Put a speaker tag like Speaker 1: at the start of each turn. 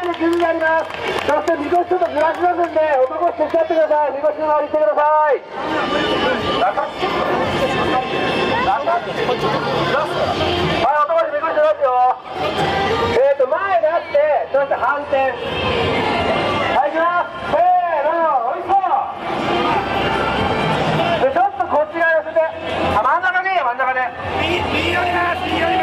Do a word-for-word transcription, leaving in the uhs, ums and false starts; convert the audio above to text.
Speaker 1: 前に組があります。そしてみこしちょっとずらしますんで、男手伝ってください。みこしの周りしてください。はい、男でみこし出ますよ。えっと前であって、そして反転。はい、いきます。せーの、おいしそう。でちょっとこっち側寄せて、あ、真ん中ね、真ん中ね。右、右寄ります、右寄り。